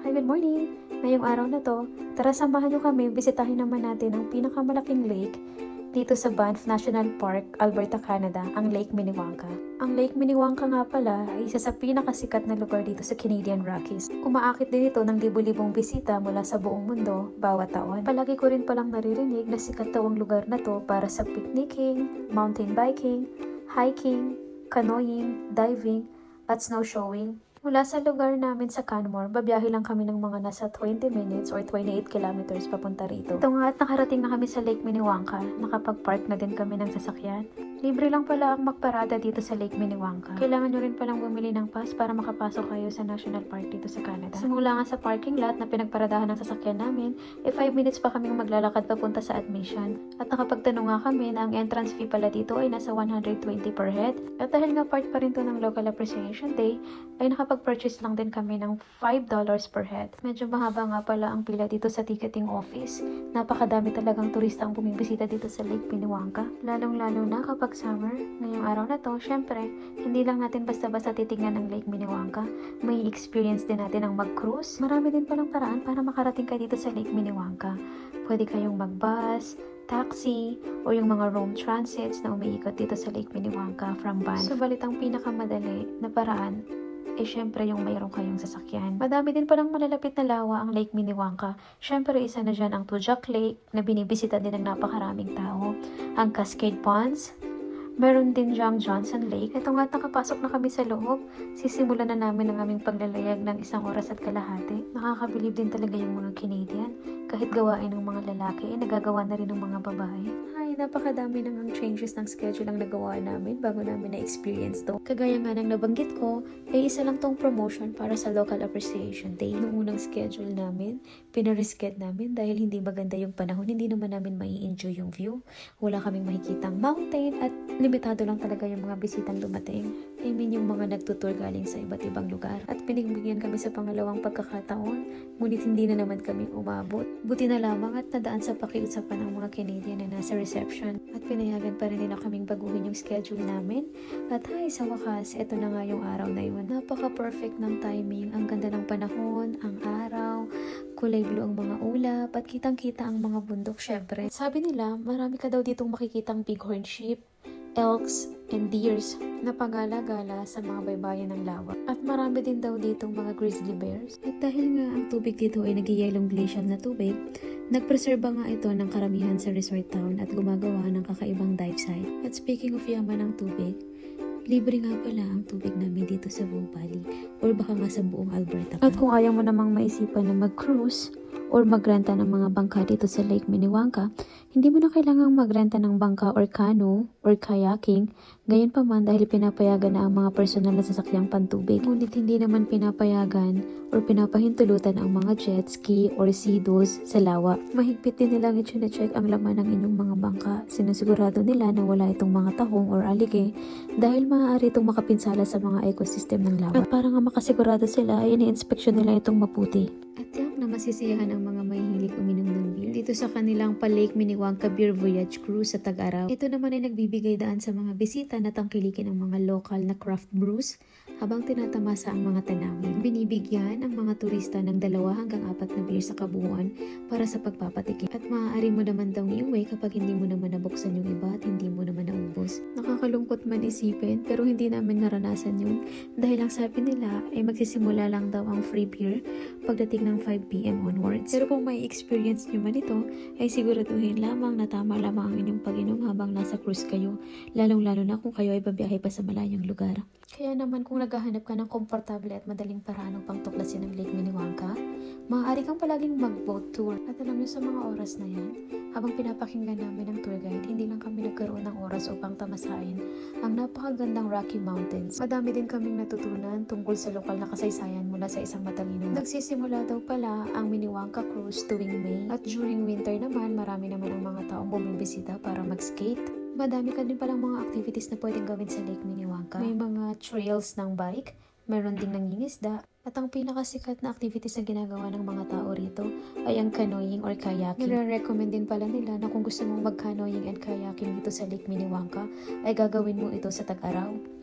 Hi, good morning! Ngayong araw na to, tara samahan nyo kami, bisitahin naman natin ang pinakamalaking lake dito sa Banff National Park, Alberta, Canada, ang Lake Minnewanka. Ang Lake Minnewanka nga pala ay isa sa pinakasikat na lugar dito sa Canadian Rockies. Umaakit din ito ng libu-libong bisita mula sa buong mundo bawat taon. Palagi ko rin palang naririnig na sikat daw ang lugar na to para sa picnicking, mountain biking, hiking, canoeing, diving, at snowshoeing. Mula sa lugar namin sa Canmore, babiyahe lang kami ng mga nasa 20 minutes or 28 kilometers papunta rito. Ito nga at nakarating na kami sa Lake Minnewanka. Nakapag-park na din kami ng sasakyan. Libre lang pala ang magparada dito sa Lake Minnewanka. Kailangan nyo rin palang bumili ng pass para makapasok kayo sa National Park dito sa Canada. Simula nga sa parking lot na pinagparadahan ng sasakyan namin, 5 minutes pa kaming maglalakad papunta sa admission. At nakapagtanong nga kami na ang entrance fee pala dito ay nasa 120 per head. At dahil nga part pa rin to ng Local Appreciation Day, ay nakapag-purchase lang din kami ng $5 per head. Medyo mahaba nga pala ang pila dito sa ticketing office. Napakadami talagang turista ang bumibisita dito sa Lake Minnewanka. Lalong-lalo na kapag summer, ngayong araw na to, syempre, hindi lang natin basta-basta titignan ng Lake Minnewanka. May experience din natin ang mag-cruise. Marami din palang paraan para makarating kayo dito sa Lake Minnewanka. Pwede kayong mag-bus, taxi, o yung mga roam transits na umiikot dito sa Lake Minnewanka from Banff. Subalit ang pinakamadali na paraan syempre yung mayroon kayong sasakyan. Madami din palang malalapit na lawa ang Lake Minnewanka. Syempre isa na dyan ang Tujak Lake na binibisita din ng napakaraming tao. Ang Cascade Ponds. Meron din diyang Johnson Lake. Ito nga nakapasok na kami sa loob. Sisimulan na namin ang aming paglalayag ng 1 oras at kalahati. Nakakabilib din talaga yung mga Canadian. Kahit gawain ng mga lalaki, nagagawa na rin ng mga babae. Ay, napakadami namang changes ng schedule ang nagawa namin bago namin na-experience to. Kagaya nga ng nabanggit ko, isa lang tong promotion para sa Local Appreciation Day. Noong unang schedule namin, pinarisked namin dahil hindi maganda yung panahon. Hindi naman namin mai-enjoy yung view. Wala kaming makikitang mountain at limitado lang talaga yung mga bisitang dumating. I mean yung mga nagtutour galing sa iba't ibang lugar. At pinagbigyan kami sa pangalawang pagkakataon, ngunit hindi na naman kami umabot. Buti na lamang at nadaan sa pakiusapan ng mga Canadian na nasa reception. At pinayagan pa rin nila kaming baguhin yung schedule namin. At sa wakas, eto na nga yung araw na yun. Napaka-perfect ng timing. Ang ganda ng panahon, ang araw, kulay blue ang mga ulap, at kitang-kita ang mga bundok syempre. Sabi nila, marami ka daw ditong makikitang bighorn sheep, elks, and deers na pagala-gala sa mga baybayin ng lawa. At marami din daw ditong mga grizzly bears. At dahil nga ang tubig dito ay nag-yellow glacial na tubig, nagpreserba nga ito ng karamihan sa resort town at gumagawa ng kakaibang dive site. At speaking of yaman ng tubig, libre nga pala ang tubig namin dito sa Vaughan Valley or baka nga sa buong Alberta. At kung ayaw mo namang maisipan na mag-cruise or magrenta ng mga bangka dito sa Lake Minnewanka, hindi mo na kailangang magrenta ng bangka or canoe or kayaking, gayon pa man dahil pinapayagan na ang mga personal na sasakyang pantubig. Ngunit hindi naman pinapayagan or pinapahintulutan ang mga jet ski or sea-doos sa lawa. Mahigpit din nilang i-check ang laman ng inyong mga bangka. Sinusigurado nila na wala itong mga tahong or alige dahil maaari itong makapinsala sa mga ecosystem ng lawa. At para nga makasigurado sila ay ini-inspeksyon nila itong maputi. At tiyak na masisiyahan ang mga mahihilig uminom ng beer dito sa kanilang Lake Minnewanka Beer Voyage Cruise sa Tag-Araw. Ito naman ay nagbibigay daan sa mga bisita na tangkilikin ang mga local na craft brews habang tinatamasa ang mga tanawin. Binibigyan ang mga turista ng 2 hanggang 4 na beer sa kabuuan para sa pagpapatikim. At maaari mo naman daw iuwi kapag hindi mo naman nabuksan yung iba at hindi mo naman naubos. Nakakalungkot man isipin pero hindi namin naranasan yun dahil ang sabi nila ay magsisimula lang daw ang free beer pagdating ng 5 p.m. onwards. Pero kung may experience nyo man ito, ay siguraduhin lamang na tama lamang ang inyong pag-inom habang nasa cruise kayo, lalong-lalo na kung kayo ay babiyahe pa sa malayong lugar. Kaya naman kung naghahanap ka ng komportable at madaling paraan upang tuklasin ang Lake Minnewanka, maaari kang palaging mag-boat tour. At alam nyo sa mga oras na yan, habang pinapakinggan namin ng tour guide, hindi lang kami nagkaroon ng oras upang tamasain ang napakagandang Rocky Mountains. Madami din kaming natutunan tungkol sa lokal na kasaysayan mula sa isang matalino. Nagsisimula daw pala ang Minnewanka Cruise tuwing May at during winter naman, marami naman ang mga taong bumibisita para mag-skate. Madami ka din palang mga activities na pwedeng gawin sa Lake Minnewanka. May mga trails ng bike, meron ding nangingisda, at ang pinakasikat na activities na ginagawa ng mga tao rito ay ang canoeing or kayaking. Nire-recommend din pala nila na kung gusto mong mag-canoeing and kayaking dito sa Lake Minnewanka, ay gagawin mo ito sa Tag-Araw. Para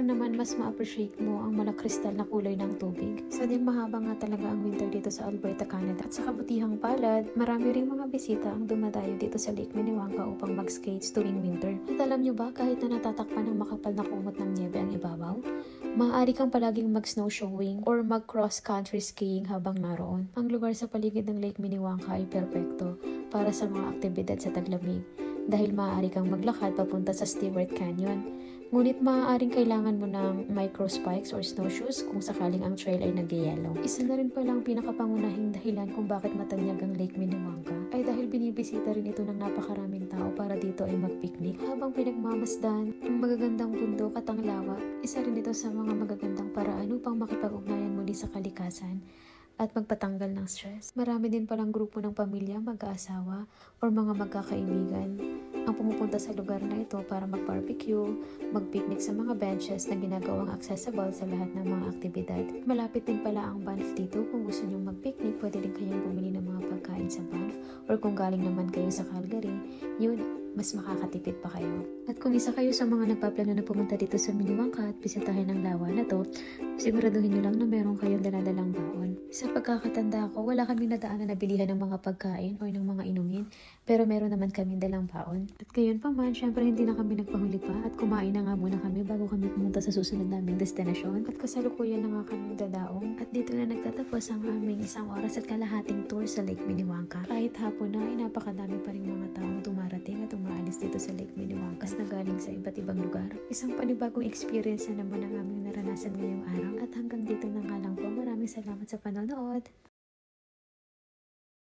naman mas ma-appreciate mo ang malakristal na kulay ng tubig. Isa din mahaba nga talaga ang winter dito sa Alberta, Canada. At sa kabutihang palad, marami ring mga bisita ang dumadayo dito sa Lake Minnewanka upang mag-skates tuwing winter. At alam nyo ba, kahit na natatakpan ng makapal na kumot ng niebe ang ibabaw, maaari kang palaging mag-snow showing or mag-cross country skiing habang naroon. Ang lugar sa paligid ng Lake Minnewanka ay perpekto para sa mga aktibidad sa taglamig dahil maaari kang maglakad papunta sa Stewart Canyon. Ngunit maaaring kailangan mo ng micro spikes or snowshoes kung sakaling ang trail ay nagyayelo. Isa na rin palang pinakapangunahing dahilan kung bakit matanyag ang Lake Minnewanka ay dahil binibisita rin ito ng napakaraming tao para dito ay mag-picnic. Habang pinagmamasdan ang magagandang bundok at ang lawa, isa rin ito sa mga magagandang paraan upang makipag-ugnayan muli sa kalikasan at magpatanggal ng stress. Marami din palang grupo ng pamilya, mag-aasawa, or mga magkakaibigan ang pumupunta sa lugar na ito para mag-barbecue, mag-picnic sa mga benches na ginagawang accessible sa lahat ng mga aktibidad. Malapit din pala ang Banff dito. Kung gusto nyong mag-picnic, pwede din kayong bumili ng mga pagkain sa Banff, or kung galing naman kayo sa Calgary, yun, mas makakatipid pa kayo. At kung isa kayo sa mga nagpaplano na pumunta dito sa Minnewanka at bisitahin ang lawa na to, siguraduhin nyo lang na meron kayong daladalang baon. Sa pagkakatanda ko, wala kaming nadaanan na bilihan ng mga pagkain o ng mga inumin, pero meron naman kaming dalang baon. At gayon pa man, syempre hindi na kami nagpahuli pa at kumain na nga muna kami bago kami pumunta sa susunod naming destinasyon. At kasalukuyan na nga kami dadaong. At dito na nagtatapos ang aming 1 oras at kalahating tour sa Lake Minnewanka. Kahit hapon na ay napakadami pa rin mga taong dumarating at umaalis dito sa Lake Minnewanka na galing sa iba't ibang lugar. Isang panibagong experience na naman ang aming naranasan ngayong araw. At hanggang dito na nga lang po. Maraming salamat sa panonood.